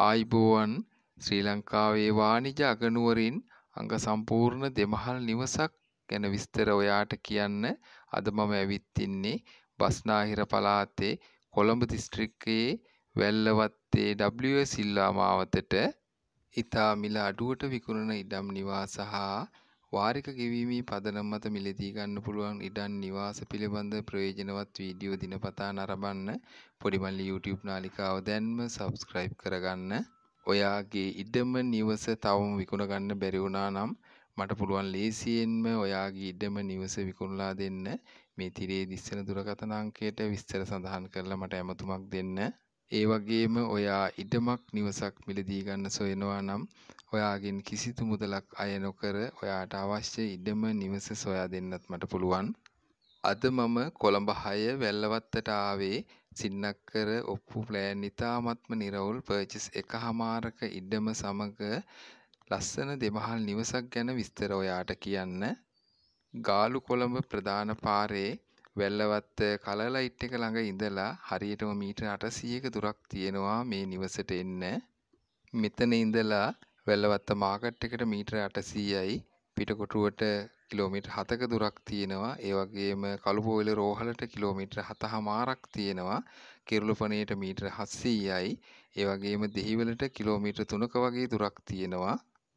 ආයිබෝවන් ශ්‍රී ලංකාවේ වාණිජ අගනුවරින් අංග සම්පූර්ණ දෙමහල් නිවසක් ගැන විස්තර ඔයාට කියන්න අද මම ඇවිත් ඉන්නේ බස්නාහිර පළාතේ කොළඹ දිස්ත්‍රික්කයේ වැල්ලවත්තේ WS සිල්වා මාවතට ඉතා මිල අඩුවට විකුණන ඉඩම් නිවාස හා වාරික ගෙවීමේ පදනම මත මිලදී ගන්න පුළුවන් ඉඩම් නිවාස පිළිබඳ ප්‍රයෝජනවත් වීඩියෝ දිනපතා නරඹන්න පොඩිමල්ලි YouTube නාලිකාව දැන්ම subscribe කරගන්න. ඔයාගේ ඉඩම නිවස තවම විකුණ ගන්න බැරි වුණා නම් මට පුළුවන් ලේසියෙන්ම ඔයාගේ ඉඩම නිවස විකුණලා දෙන්න. මේ තිරේ දිස්සන දුරකථන අංකයට විස්තර සඳහන් කරලා මට ඇමතුමක් දෙන්න. ඒ වගේම ඔයා ඉඩමක් නිවසක් මිලදී ගන්න සොයනවා නම් ඔයාගෙන් කිසිදු මුදලක් අය නොකර ඔයාට අවශ්‍ය ඉඩම නිවස සොයා දෙන්නත් මට පුළුවන්. අද මම කොළඹ 6 වැල්ලවත්තට ආවේ සින්නක්කර ඔප්පු ප්ලෑන් ඉතාමත්ම නිරවුල් පර්චස් එකහමාරක ඉඩම සමග ලස්සන දෙමහල් නිවසක් ගැන විස්තර ඔයාට කියන්න. ගාලු කොළඹ ප්‍රධාන පාරේ වැල්ලවත්ත කලර් ලයිට් එක ළඟ ඉඳලා හරියටම මීටර 800ක දුරක් තියෙනවා මේ නිවසට එන්න. මෙතන ඉඳලා වැල්ලවත්ත මාකට් එකට මීටර 800යි, පිටකොටුවට කිලෝමීටර් 7ක දුරක් තියෙනවා. ඒ වගේම කළුපෝවිල රෝහලට කිලෝමීටර් 7මාරක් තියෙනවා. කිරුළුපණේට මීටර 700යි. ඒ වගේම දෙහිවලට කිලෝමීටර් 3ක වගේ දුරක් තියෙනවා.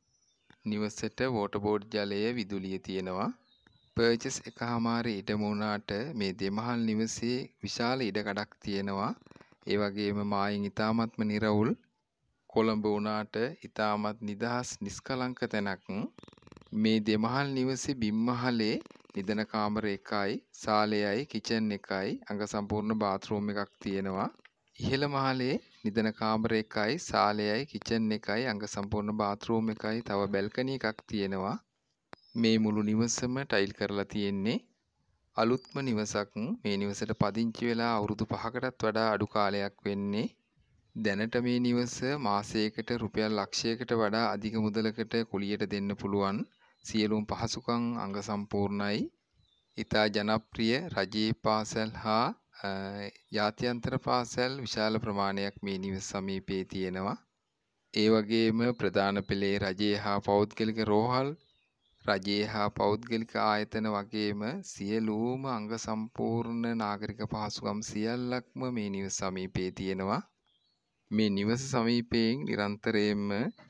නිවසට වෝටර් බෝඩ් ජලය විදුලිය තියෙනවා. පර්චස් එකහමාරේ ඉඩම වුණාට මේ දෙමහල් නිවසේ විශාල ඉඩකඩක් තියෙනවා. ඒ වගේම මායින් ඉතාමත්ම නිරවුල්. කොළඹ වුණාට ඉතාමත් නිදහස් නිස්කලංක තැනක්. මේ දෙමහල් නිවසේ බිම්මහලේ නිදන කාමර එකයි, සාලයයි, කිචන් එකයි, අංග සම්පූර්ණ බාත්රූම් එකක් තියෙනවා. ඉහළ මහලේ නිදන කාමර එකයි, සාලයයි, කිචන් එකයි, අංග සම්පූර්ණ බාත්රූම් එකයි, තව බැල්කනි එකක් තියෙනවා. මේ මුළු නිවසම ටයිල් කරලා තියෙන්නේ. අලුත්ම නිවසක්. මේ නිවසට පදිංචි වෙලා අවුරුදු 5කටත් වඩා අඩු කාලයක් වෙන්නේ. දැනට මේ නිවස මාසයකට රුපියල් ලක්ෂයකට වඩා අධික මුදලකට කුලියට දෙන්න පුළුවන්. සියලුම පහසුකම් අංග සම්පූර්ණයි. ඉතා ජනප්‍රිය රජයේ පාසල් හා ජාත්‍යන්තර පාසල් විශාල ප්‍රමාණයක් මේ නිවස සමීපයේ තියෙනවා. ඒ වගේම ප්‍රධාන පෙළේ රජයේ හා පෞද්ගලික රෝහල්, රජයේ හා පෞද්ගලික ආයතන වගේම සියලුම අංග සම්පූර්ණ නාගරික පහසුකම් සියල්ලක්ම මේ නිවස සමීපයේ තියෙනවා. මේ නිවස සමීපයෙන් නිරන්තරයෙන්ම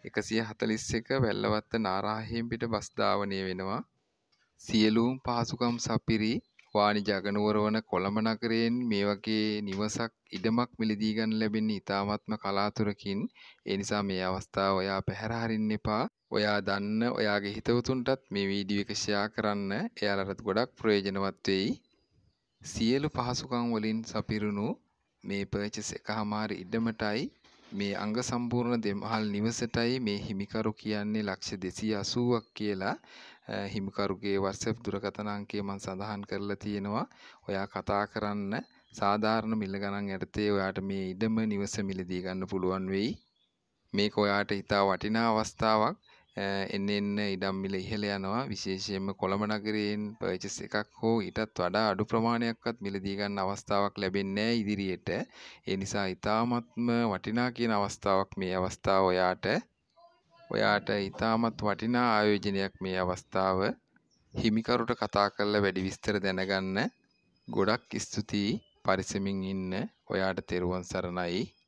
141 වැල්ලවත්ත නාරාහෙම්පිට බස් ධාවනය වෙනවා. සියලුම පහසුකම් සපිරි වාණිජ අගනුවර වන කොළඹ නගරයෙන් මේ වගේ නිවසක් ඉඩමක් මිලදී ගන්න ලැබෙන්නේ ඉතාමත්ම කලාතුරකින්. ඒ නිසා මේ අවස්ථාව ඔයා පැහැර හරින්න එපා. ඔයා දන්න ඔයාගේ හිතවතුන්ටත් මේ වීඩියෝ එක ෂෙයා කරන්න. එයාලට ගොඩක් ප්‍රයෝජනවත් වෙයි. සියලු පහසුකම් වලින් සපිරුණු මේ පර්චස් එකහමාර ඉඩමටයි මේ අංග සම්පූර්ණ දෙමහල් නිවසටයි මේ හිමිකරු කියන්නේ ලක්ෂ 280ක් කියලා. හිමිකරුගේ WhatsApp දුරකථන අංකය මම සඳහන් කරලා තියෙනවා. ඔයා කතා කරන්න. සාධාරණ මිල ගණන් යටතේ ඔයාට මේ ඉඩම නිවස මිලදී ගන්න පුළුවන් වෙයි. මේක ඔයාට ඉතා වටිනා අවස්ථාවක්. එන්න ඉඩම් මිල ඉහළ යනවා. විශේෂයෙන්ම කොළඹ නගරයෙන් පර්චස් එකක් හෝ ඊටත් වඩා අඩු ප්‍රමාණයක්වත් මිලදී ගන්න අවස්ථාවක් ලැබෙන්නේ නැහැ ඉදිරියට. ඒ නිසා ඉතාමත්ම වටිනා කියන අවස්ථාවක් මේ අවස්ථාව ඔයාට. ඔයාට ඉතාමත් වටිනා ආයෝජනයක් මේ අවස්ථාව. හිමිකරුට කතා කරලා වැඩි විස්තර දැනගන්න. ගොඩක් ස්තුතියි. පරිස්සමින් ඉන්න. ඔයාට තෙරුවන් සරණයි.